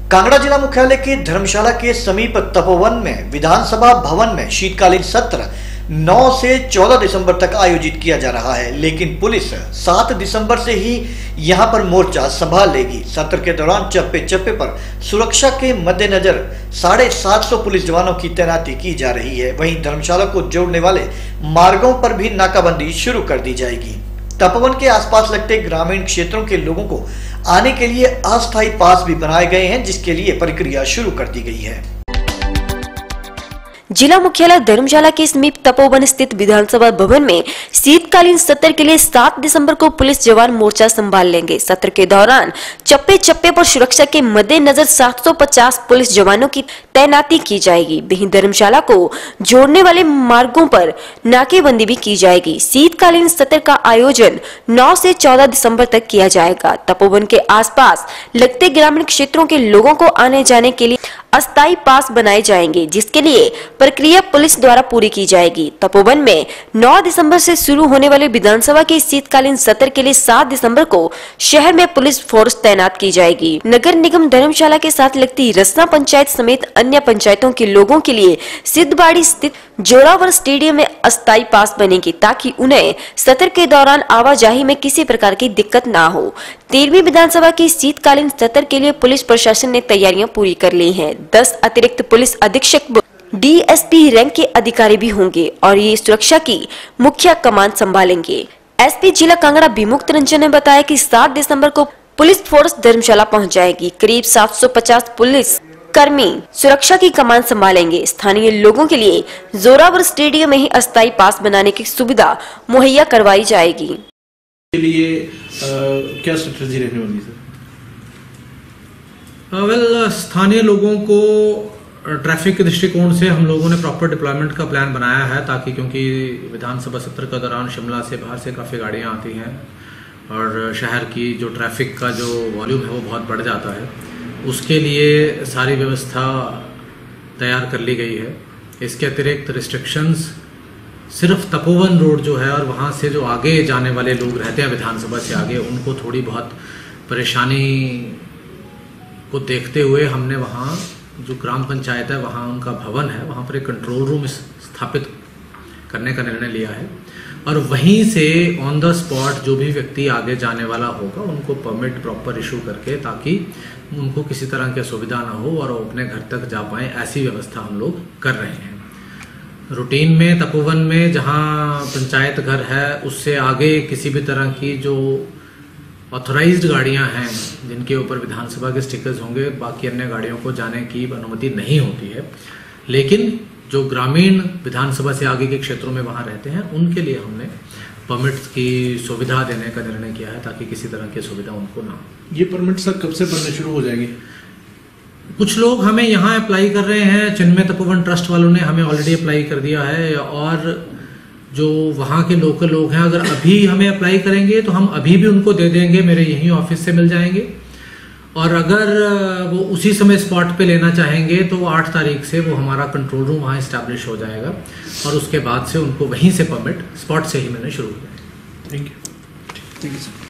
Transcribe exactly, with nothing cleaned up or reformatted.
कांगड़ा जिला मुख्यालय के धर्मशाला के समीप तपोवन में विधानसभा भवन में शीतकालीन सत्र नौ से चौदह दिसंबर तक आयोजित किया जा रहा है, लेकिन पुलिस सात दिसंबर से ही यहां पर मोर्चा संभाल लेगी। सत्र के दौरान चप्पे चप्पे पर सुरक्षा के मद्देनजर साढ़े सात सौ पुलिस जवानों की तैनाती की जा रही है। वहीं धर्मशाला को जोड़ने वाले मार्गों पर भी नाकाबंदी शुरू कर दी जाएगी। तपोवन के आसपास लगते ग्रामीण क्षेत्रों के लोगों को आने के लिए अस्थायी पास भी बनाए गए हैं, जिसके लिए प्रक्रिया शुरू कर दी गई है। जिला मुख्यालय धर्मशाला के समीप तपोवन स्थित विधानसभा भवन में शीतकालीन सत्र के लिए सात दिसंबर को पुलिस जवान मोर्चा संभाल लेंगे। सत्र के दौरान चप्पे चप्पे पर सुरक्षा के मद्देनजर सात सौ पचास पुलिस जवानों की तैनाती की जाएगी। वहीं धर्मशाला को जोड़ने वाले मार्गों पर नाकेबंदी भी की जाएगी। शीतकालीन सत्र का आयोजन नौ से चौदह दिसंबर तक किया जाएगा। तपोवन के आसपास लगते ग्रामीण क्षेत्रों के लोगों को आने जाने के लिए अस्थायी पास बनाए जाएंगे, जिसके लिए प्रक्रिया पुलिस द्वारा पूरी की जाएगी। तपोवन में नौ दिसंबर से शुरू होने वाले विधानसभा के शीतकालीन सत्र के लिए सात दिसंबर को शहर में पुलिस फोर्स तैनात की जाएगी। नगर निगम धर्मशाला के साथ लगती रसना पंचायत समेत अन्य पंचायतों के लोगों के लिए सिद्धबाड़ी स्थित जोरावर स्टेडियम में अस्थायी पास बनेगी, ताकि उन्हें सत्र के दौरान आवाजाही में किसी प्रकार की दिक्कत ना हो। तेरहवीं विधानसभा के शीतकालीन सत्र के लिए पुलिस प्रशासन ने तैयारियां पूरी कर ली हैं। दस अतिरिक्त पुलिस अधीक्षक डीएसपी रैंक के अधिकारी भी होंगे और ये सुरक्षा की मुख्य कमान संभालेंगे। एसपी जिला कांगड़ा विमुक्त रंजन ने बताया कि सात दिसंबर को पुलिस फोर्स धर्मशाला पहुंच जाएगी। करीब सात सौ पचास पुलिस कर्मी सुरक्षा की कमान संभालेंगे। स्थानीय लोगों के लिए जोरावर स्टेडियम में ही अस्थायी पास बनाने की सुविधा मुहैया करवाई जाएगी। के लिए आ, क्या स्ट्रेटजी रहने वाली है? वेल स्थानीय लोगों को ट्रैफिक के दृष्टिकोण से हम लोगों ने प्रॉपर डिप्लॉयमेंट का प्लान बनाया है, ताकि क्योंकि विधानसभा सत्र के दौरान शिमला से बाहर से काफ़ी गाड़ियां आती हैं और शहर की जो ट्रैफिक का जो वॉल्यूम है वो बहुत बढ़ जाता है। उसके लिए सारी व्यवस्था तैयार कर ली गई है। इसके अतिरिक्त रिस्ट्रिक्शंस सिर्फ तपोवन रोड जो है और वहाँ से जो आगे जाने वाले लोग रहते हैं विधानसभा से आगे, उनको थोड़ी बहुत परेशानी को देखते हुए हमने वहाँ जो ग्राम पंचायत है वहाँ उनका भवन है, वहाँ पर एक कंट्रोल रूम स्थापित करने का निर्णय लिया है और वहीं से ऑन द स्पॉट जो भी व्यक्ति आगे जाने वाला होगा उनको परमिट प्रॉपर इशू करके, ताकि उनको किसी तरह की असुविधा ना हो और वो अपने घर तक जा पाएँ, ऐसी व्यवस्था हम लोग कर रहे हैं। रूटीन में तपोवन में जहाँ पंचायत घर है उससे आगे किसी भी तरह की जो ऑथोराइज्ड गाड़ियां हैं जिनके ऊपर विधानसभा के स्टिकर्स होंगे, बाकी अन्य गाड़ियों को जाने की अनुमति नहीं होती है। लेकिन जो ग्रामीण विधानसभा से आगे के क्षेत्रों में वहां रहते हैं उनके लिए हमने परमिट की सुविधा देने का निर्णय किया है, ताकि किसी तरह की सुविधा उनको ना हो। ये परमिट सर कब से बनने शुरू हो जाएंगे? कुछ लोग हमें यहाँ अप्लाई कर रहे हैं। चिन्मय तपोवन ट्रस्ट वालों ने हमें ऑलरेडी अप्लाई कर दिया है और जो वहाँ के लोकल लोग हैं अगर अभी हमें अप्लाई करेंगे तो हम अभी भी उनको दे देंगे, मेरे यहीं ऑफिस से मिल जाएंगे। और अगर वो उसी समय स्पॉट पे लेना चाहेंगे तो आठ तारीख से वो हमारा कंट्रोल रूम वहाँ इस्टेब्लिश हो जाएगा और उसके बाद से उनको वहीं से परमिट स्पॉट से ही मिलने शुरू हो जाएगा। Thank you. Thank you sir.